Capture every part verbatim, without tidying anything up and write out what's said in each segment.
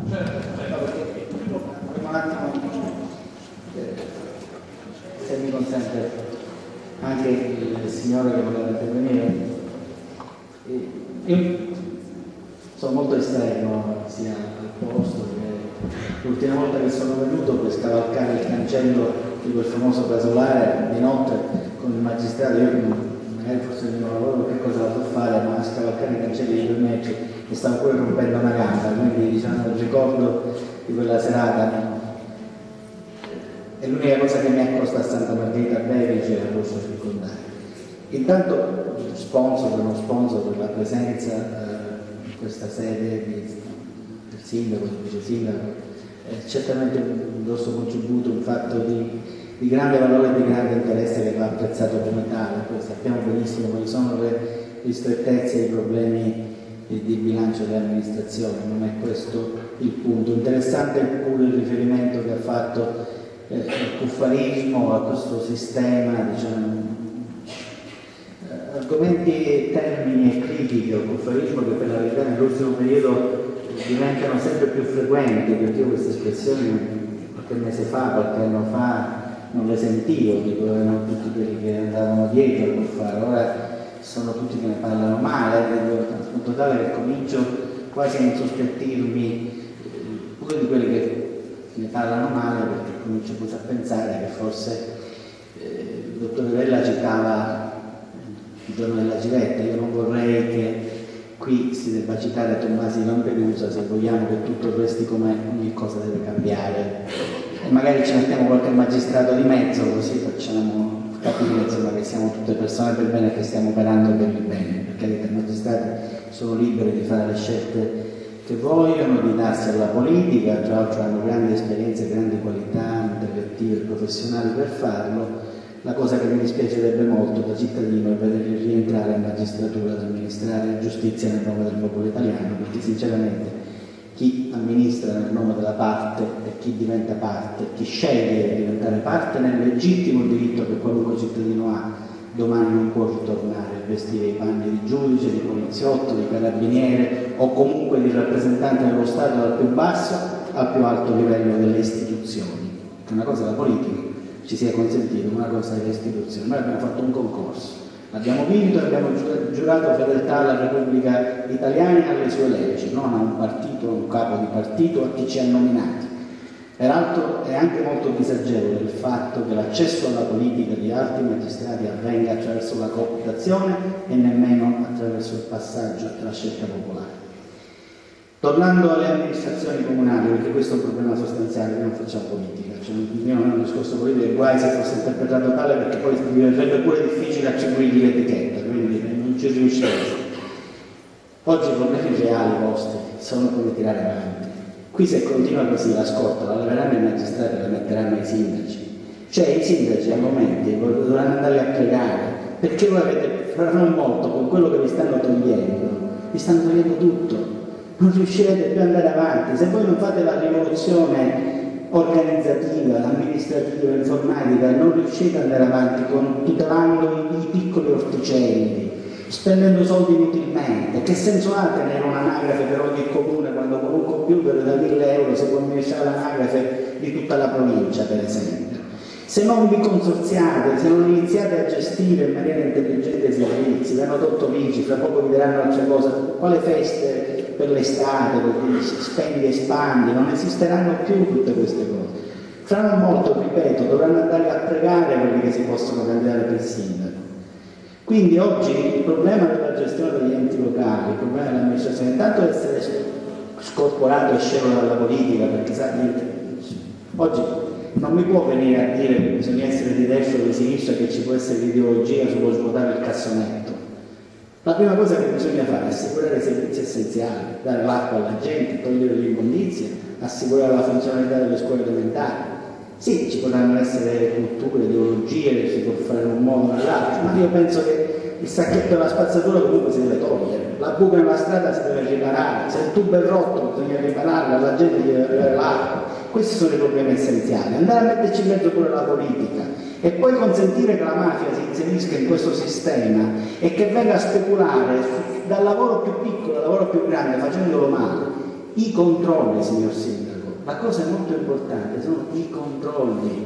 Un attimo, se mi consente, anche il signore che voleva intervenire. Io sono molto esterno sia al posto che l'ultima volta che sono venuto per scavalcare il cancello di quel famoso casolare di notte con il magistrato. Io magari forse il mio lavoro che cosa la so fare, ma a scavalcare i cancelli di due metri e stavo pure rompendo una gamba, quindi diciamo il ricordo di quella serata è l'unica cosa che mi accosta a Santa Margherita Bevice e lo posso ricordare. Intanto sponsor, uno sponsor per la presenza eh, in questa sede di, del sindaco, del vice sindaco, è certamente un grosso contributo, un fatto di, di grande valore e di grande interesse che va apprezzato come tale. Poi sappiamo benissimo quali sono le ristrettezze e i problemi di, di bilancio delle amministrazioni, non è questo il punto. Interessante pure il riferimento che ha fatto eh, al cuffarismo, a questo sistema, diciamo, eh, argomenti, termini e critiche al cuffarismo che per la verità nell'ultimo periodo diventano sempre più frequenti, perché io queste espressioni qualche mese fa, qualche anno fa non le sentivo, dico, erano tutti quelli che andavano dietro a cuffare, ora sono tutti che ne parlano male, al punto tale che comincio quasi a insospettirmi pure di quelli che ne parlano male, perché comincio pure a pensare che forse eh, il dottore Vella citava il giorno della Givetta. Io non vorrei che qui si debba citare Tommasi di Lampedusa, se vogliamo che tutto resti come ogni cosa deve cambiare, e magari ci mettiamo qualche magistrato di mezzo, così facciamo capire insomma, che siamo tutte persone per bene e che stiamo operando per il bene, perché i magistrati sono liberi di fare le scelte che vogliono, di darsi alla politica, tra l'altro hanno grandi esperienze, grandi qualità intellettive e professionali per farlo. La cosa che mi dispiacerebbe molto da cittadino è vederli rientrare in magistratura ad amministrare giustizia nel nome del popolo italiano, perché sinceramente chi amministra nel nome della parte e chi diventa parte, chi sceglie di diventare parte nel legittimo diritto che qualunque cittadino ha, domani non può ritornare a vestire i panni di giudice, di poliziotto, di carabiniere o comunque di rappresentante dello Stato dal più basso al più alto livello delle istituzioni. Una cosa è la politica, ci sia consentito, una cosa è le istituzioni. Noi abbiamo fatto un concorso, abbiamo vinto e abbiamo giurato fedeltà alla Repubblica Italiana e alle sue leggi, non a un partito, a un capo di partito, a chi ci ha nominati. Peraltro è anche molto disagevole il fatto che l'accesso alla politica di alti magistrati avvenga attraverso la cooptazione e nemmeno attraverso il passaggio alla scelta popolare. Tornando alle amministrazioni comunali, perché questo è un problema sostanziale, noi non facciamo politica, cioè, io non è un discorso politico, guai se fosse interpretato tale, perché poi diventerebbe pure difficile attribuirgli l'etichetta, quindi non ci riusciremo. Oggi i problemi reali vostri sono come tirare avanti. Qui se continua così la scorta la leveranno i magistrati e la metteranno ai sindaci. Cioè i sindaci a momenti dovranno andare a pregare, perché voi avete, fra non molto, con quello che vi stanno togliendo, vi stanno togliendo tutto. Non riuscirete più ad andare avanti. Se voi non fate la rivoluzione organizzativa, amministrativa, informatica, non riuscite ad andare avanti con, tutelando i, i piccoli orticelli, spendendo soldi inutilmente. Che senso ha tenere un'anagrafe per ogni comune quando con un computer da mille euro si può amministrare l'anagrafe di tutta la provincia, per esempio? Se non vi consorziate, se non iniziate a gestire in maniera intelligente i servizi, vi hanno tolto l'I C I, fra poco vi daranno altre cose, quale feste per l'estate, perché spendi e spandi, non esisteranno più tutte queste cose. Fra non molto, ripeto, dovranno andare a pregare quelli che si possono candidare per sindaco. Quindi oggi il problema della gestione degli enti locali, il problema dell'amministrazione, intanto è essere scorporato e scevro dalla politica, perché sa, oggi non mi può venire a dire che bisogna essere di destra o di sinistra, che ci può essere l'ideologia sullo svuotare il cassonetto. La prima cosa che bisogna fare è assicurare i servizi essenziali, dare l'acqua alla gente, togliere l'immondizia, assicurare la funzionalità delle scuole elementari. Sì, ci potranno essere culture, ideologie, che si può fare in un modo o nell'altro, ma io penso che il sacchetto della spazzatura comunque si deve togliere, la buca nella strada si deve riparare, se il tubo è rotto bisogna ripararlo, alla gente deve arrivare l'acqua. Questi sono i problemi essenziali. Andare a metterci in mezzo pure la politica e poi consentire che la mafia si inserisca in questo sistema e che venga a speculare dal lavoro più piccolo al lavoro più grande, facendolo male. i controlli, signor Sindaco, la cosa molto importante sono i controlli.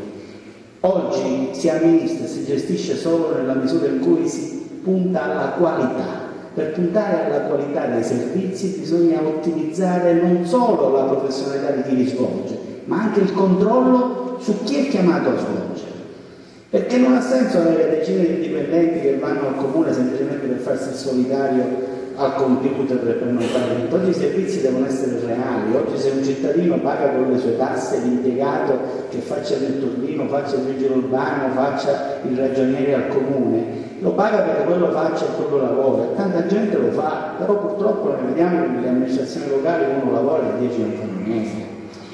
Oggi si amministra, si gestisce solo nella misura in cui si punta alla qualità. Per puntare alla qualità dei servizi bisogna ottimizzare non solo la professionalità di chi li svolge, ma anche il controllo su chi è chiamato a svolgere. Perché non ha senso avere decine di dipendenti che vanno al comune semplicemente per farsi il solitario al computer per non fare niente. Oggi i servizi devono essere reali. Oggi se un cittadino paga con le sue tasse l'impiegato che faccia il vetturino, faccia il vigile urbano, faccia il ragioniere al comune, lo paga perché quello faccia il proprio lavoro, e tanta gente lo fa, però purtroppo noi vediamo che nelle amministrazioni locali uno lavora e dieci non fanno niente.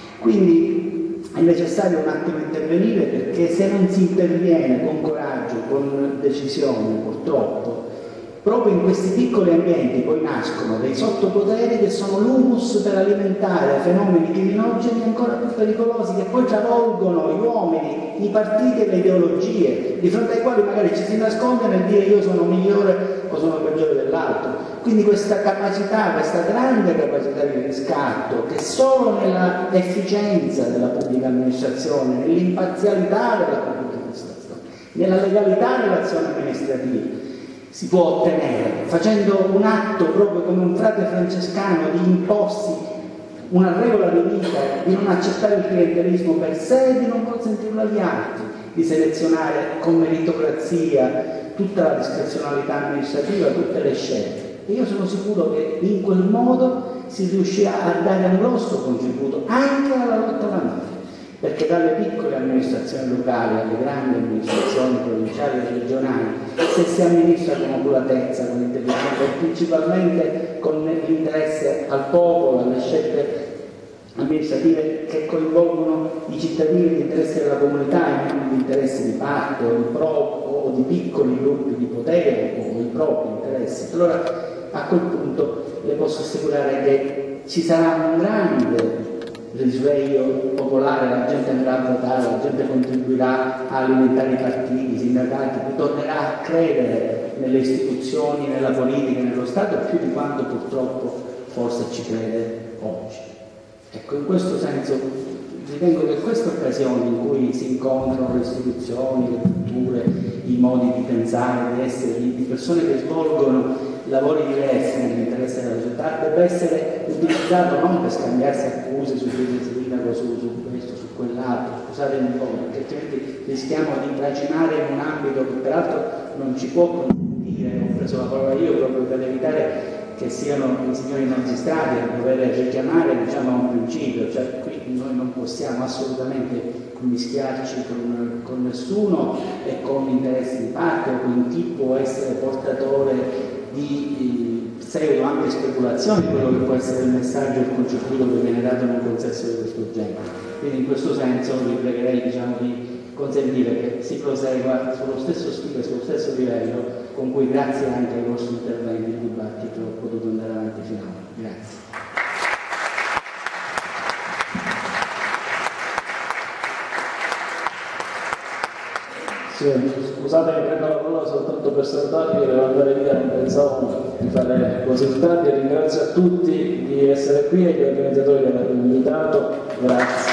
Quindi è necessario un attimo intervenire, perché se non si interviene con coraggio, con decisione, purtroppo, proprio in questi piccoli ambienti poi nascono dei sottopoteri che sono l'humus per alimentare fenomeni criminogeni ancora più pericolosi, che poi travolgono gli uomini, i partiti e le ideologie, di fronte ai quali magari ci si nasconde nel dire io sono migliore o sono peggiore dell'altro. Quindi questa capacità, questa grande capacità di riscatto, che solo nella efficienza della pubblica amministrazione, nell'imparzialità della pubblica amministrazione, nella legalità dell'azione amministrativa si può ottenere, facendo un atto proprio come un frate francescano di imporsi una regola di vita, di non accettare il clientelismo per sé e di non consentirlo agli altri, di selezionare con meritocrazia tutta la discrezionalità amministrativa, tutte le scelte. E io sono sicuro che in quel modo si riuscirà a dare un grosso contributo anche alla lotta alla mafia. Perché dalle piccole amministrazioni locali alle grandi amministrazioni provinciali e regionali, se si amministra con oculatezza, con intelligenza e principalmente con l'interesse al popolo, alle scelte amministrative che coinvolgono i cittadini, gli interessi della comunità e non gli interessi di parte o di, pro, o di piccoli gruppi di potere o i propri interessi, allora a quel punto le posso assicurare che ci sarà un grande risveglio popolare, la gente andrà a votare, la gente contribuirà a alimentare i partiti, i sindacati, tornerà a credere nelle istituzioni, nella politica, nello Stato più di quanto purtroppo forse ci crede oggi. Ecco, in questo senso ritengo che queste occasioni in cui si incontrano le istituzioni, le culture, i modi di pensare, di essere, di persone che svolgono lavori diversi nell'interesse della società, deve essere utilizzato non per scambiarsi accuse su sindaco, su, su questo, su quell'altro, scusate un po', perché altrimenti rischiamo di imbraginare in un ambito che peraltro non ci può consentire, ho preso la parola io proprio per evitare che siano i signori magistrati a dover richiamare, diciamo, a un principio, cioè qui noi non possiamo assolutamente mischiarci con, con nessuno e con interessi di parte o con chi può essere portatore di pseudo anche speculazioni, quello che può essere il messaggio e il contributo che viene dato in un consesso di questo genere. Quindi in questo senso vi pregherei, diciamo, di consentire che si prosegua sullo stesso stile, sullo stesso livello con cui, grazie anche ai vostri interventi, il dibattito ho potuto andare avanti fino ad ora. Grazie. Sì, scusate che prendo la parola soltanto per salutarvi, che devo andare via, non pensavo di fare così tardi, e ringrazio a tutti di essere qui e gli organizzatori di avermi invitato. Grazie.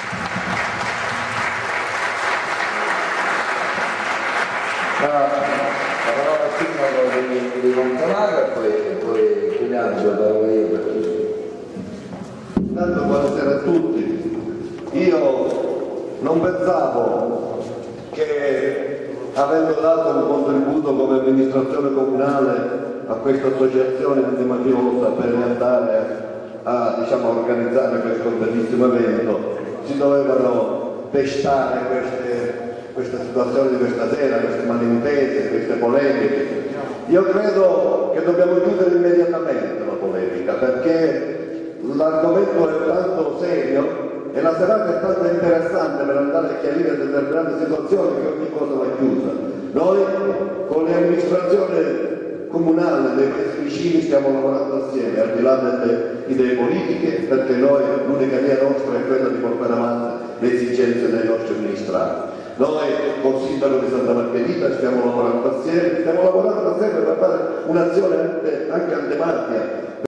La parola al sindaco di, di Montanaro e poi, poi rilancio la parola io per tutti. Intanto buonasera a tutti. Io non pensavo che, avendo dato un contributo come amministrazione comunale a questa associazione antimafia lotta per andare a, diciamo, organizzare questo bellissimo evento, si dovevano pestare queste, questa situazione di questa sera, queste malintese, queste polemiche. Io credo che dobbiamo chiudere immediatamente la polemica, perché l'argomento è tanto serio e la serata è tanto interessante per andare a chiarire determinate situazioni che ogni cosa va chiusa. Noi con le amministrazioni comunali dei paesi vicini stiamo lavorando assieme, al di là delle idee politiche, perché noi l'unica via nostra è quella di portare avanti le esigenze dei nostri amministrati. Noi col sindaco di Santa Margherita stiamo lavorando assieme, stiamo lavorando assieme per fare un'azione anche, anche antimafia.